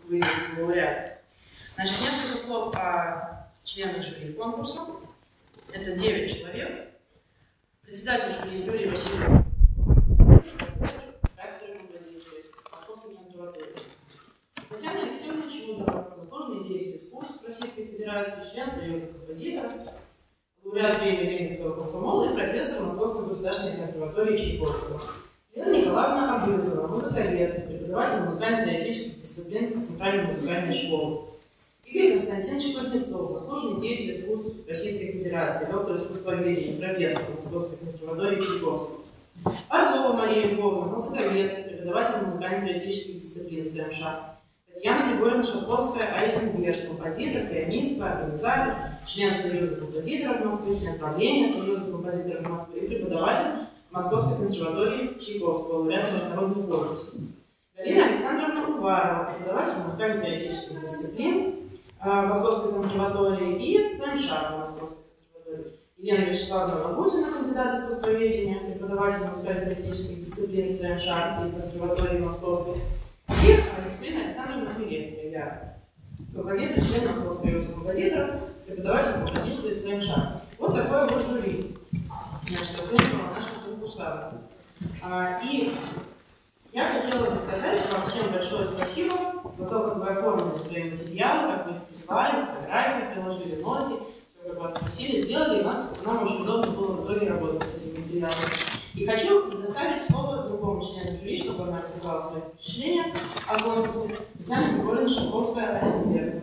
выделить лауреата. Значит, несколько слов о членах жюри конкурса. Это 9 человек. Председатель жюри Юрий Васильев, ректор композиции Московской консерватории. Татьяна Алексеевна Чудова, заслуженный деятель искусств Российской Федерации, член Союза композиторов, лауреат премии Ленинского комсомола и профессор Московской государственной консерватории Чайковского. Елена Николаевна Абызова, музыковед, преподаватель музыкально-теоретических дисциплин Центральной музыкальной школы. Игорь Константинович Кузнецов, заслуженный деятель искусств Российской Федерации, доктор искусствоведения, профессор Московской консерватории Чайковского. Орлова Мария Львовна, музыковед, преподаватель музыкально-теоретических дисциплин ЦМШ. Татьяна Григорьевна Шатковская, Айзенберг, композитор, пианистка, организатор, член Союза композиторов Москвы, член правления Союза композиторов Москвы и преподаватель Московской консерватории Чайковского, лауреат международных конкурсов. Галина Александровна Уварова, преподаватель музыкально-теоретических дисциплин Московской консерватории и ЦМШ Московской консерватории. Елена Вячеславовна Лагутина, кандидат искусствоведения, преподаватель музыкально-теоретических дисциплин ЦМШ и консерватории Московской. И Екатерина Александровна Хмелевская, я композитор, член Московского союза композиторов, преподаватель композиции ЦМШ. Вот такое вот жюри. Значит, оценивала наших конкурсантов. И я хотела бы сказать вам всем большое спасибо за то, как вы оформили свои материалы, как вы их прислали, фотографии, приложили ноты, все, как вас просили, сделали, и нам очень удобно было в итоге работать с этими материалами. И хочу предоставить слово другому члену жюри, чтобы она рассказала свои впечатления о конкурсе. Татьяна Григорьевна Шатковская, Айзенберг.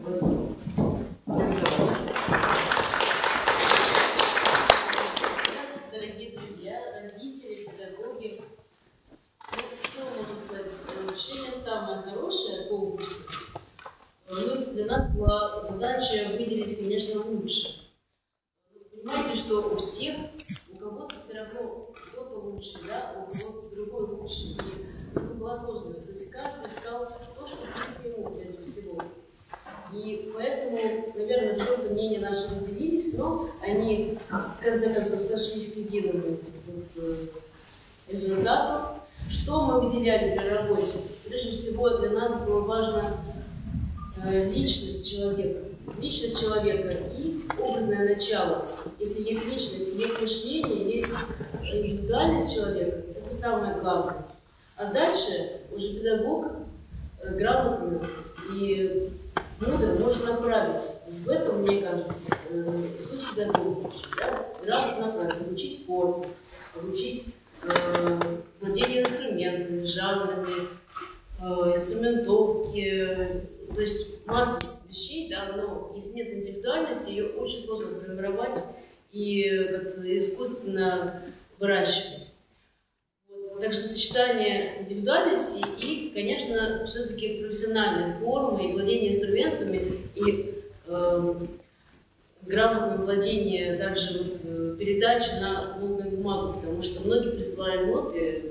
Здравствуйте, дорогие друзья, родители, педагоги. Что можно сказать? Ощущение самое хорошее от конкурса. Для нас была задача выделить, конечно, лучше. Вы понимаете, что у всех, у кого-то все равно кто-то лучше, да, у кого-то другой лучше. И это была сложность. То есть каждый искал то, что близко ему, прежде всего. И поэтому, наверное, в чем-то мнения наши разделились, но они в конце концов сошлись к единому результату. Что мы выделяли при работе? Прежде всего для нас было важно личность человека. Личность человека и образное начало. Если есть личность, есть мышление, есть индивидуальность человека, это самое главное. А дальше уже педагог грамотно и мудро может направить. В этом, мне кажется, суть педагога. Да? Грамотно направить, обучить форму, обучить владение инструментами, жанрами, инструментовки, то есть масса вещей, да, но если нет индивидуальности, ее очень сложно формировать и как-то искусственно выращивать. Вот. Так что сочетание индивидуальности и, конечно, все-таки профессиональной формы и владение инструментами и грамотное владение также вот, передачи на нотную бумагу, потому что многие присылали ноты,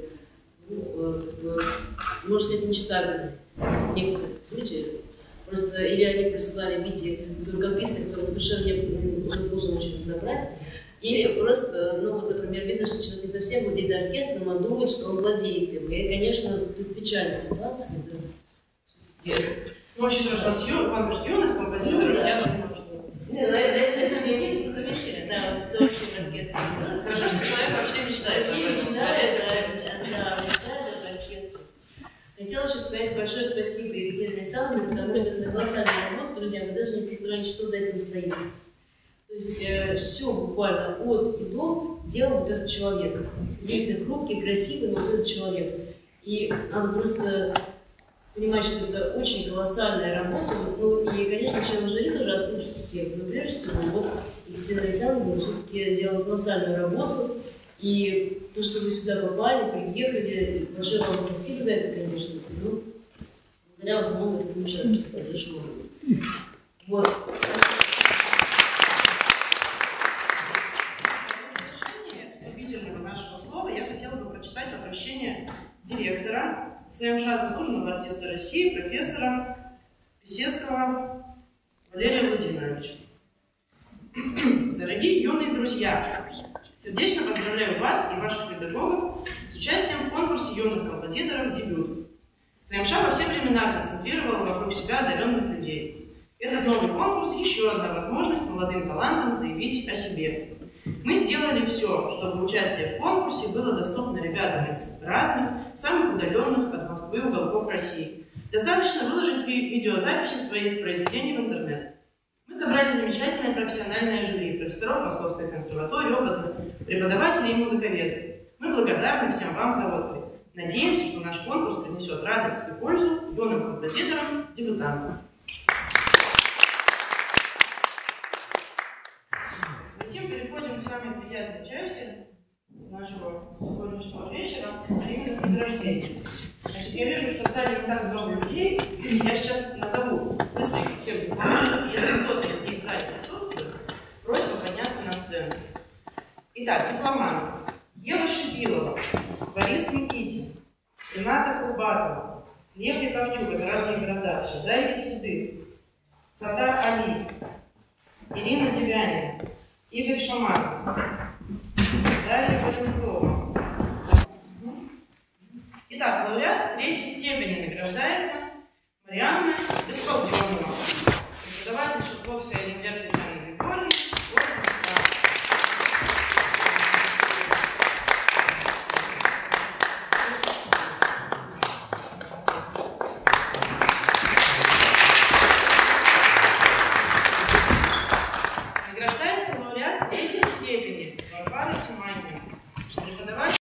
может, это нечитабельно. Некоторые люди просто или они присылали в виде рукописи, которые совершенно не сложно очень разобрать, или просто, ну вот, например, видно, что человек не совсем владеет оркестром, а думает, что он владеет им. И, конечно, тут печальная ситуация. Ну, вообще, конкурс юных композиторов, я думаю, что... Это не замечательно, да, вот все очень оркестр. Хорошо, что человек вообще мечтает. Мечтает об оркестре. Хотела еще сказать большое спасибо Екатерине Александровне, потому что это колоссальная работа, друзья, вы даже не представляете, что за этим стоит. То есть все буквально от и до делал вот этот человек. Видно, хрупкий, красивый, но вот этот человек. И надо просто понимать, что это очень колоссальная работа. Ну и, конечно, члены жюри тоже отслушают всех. Но прежде всего, вот Екатерина Александровна все-таки сделала колоссальную работу. И то, что вы сюда попали, приехали, большое вам спасибо за это, конечно. Но благодаря в основном этому человеку произошло. Вот. Нашего слова я хотела бы прочитать обращение директора ЦМШ, заслуженного артиста России, профессора Писецкого Валерия Владимировича. Дорогие юные друзья, сердечно поздравляю вас и ваших педагогов с участием в конкурсе юных композиторов «Дебют». ЦМШ во все времена концентрировала вокруг себя одаренных людей. Этот новый конкурс – еще одна возможность молодым талантам заявить о себе. Мы сделали все, чтобы участие в конкурсе было доступно ребятам из разных, самых удаленных от Москвы уголков России. Достаточно выложить видеозаписи своих произведений в интернет. Мы собрали замечательное профессиональное жюри профессоров Московской консерватории, опытных преподавателей и музыковедов. Мы благодарны всем вам за отклик. Надеемся, что наш конкурс принесет радость и пользу юным композиторам, дебютантам. Затем переходим к самой приятной части нашего сегодняшнего вечера, а именно к награждению. Значит, я вижу, что в зале не так много людей. Я сейчас назову быстренько всех дипломантов. Если кто-то из них в зале присутствует, просьба подняться на сцену. Итак, дипломанты. Ева Шипилова, Борис Никитин, Рената Курбатова, Лев Яковчук, это разные города, все, Дарья Седых, Сатар Али, Ирина Девянина, Игорь Шаманов, Дарья Валенцова. Итак, лауреат третьей степени награждается